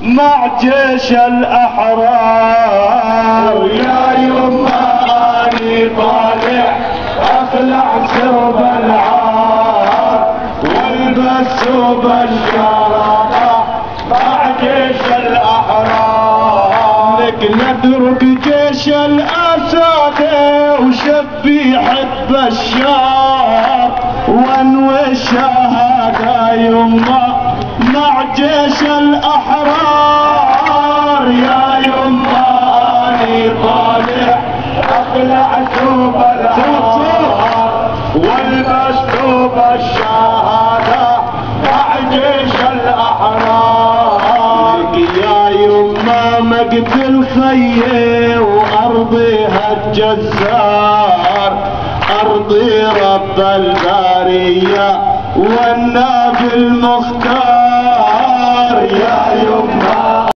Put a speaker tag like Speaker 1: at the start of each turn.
Speaker 1: مع جيش الأحرار.
Speaker 2: يا يما اني طالع اخلع ثوب العار والبس ثوب الشرطة مع جيش الأحرار.
Speaker 1: لك نترك جيش الأسد وشبيح بشار وانوي الشهادة يما مع جيش الأحرار.
Speaker 2: يا يما اني طالع اخلع ثوب العار والبس ثوب الشهادة مع جيش الأحرار.
Speaker 1: يا يما مقتل خيي وارضيها الجزار ارضي رب البارية والنبي المختار.
Speaker 2: يا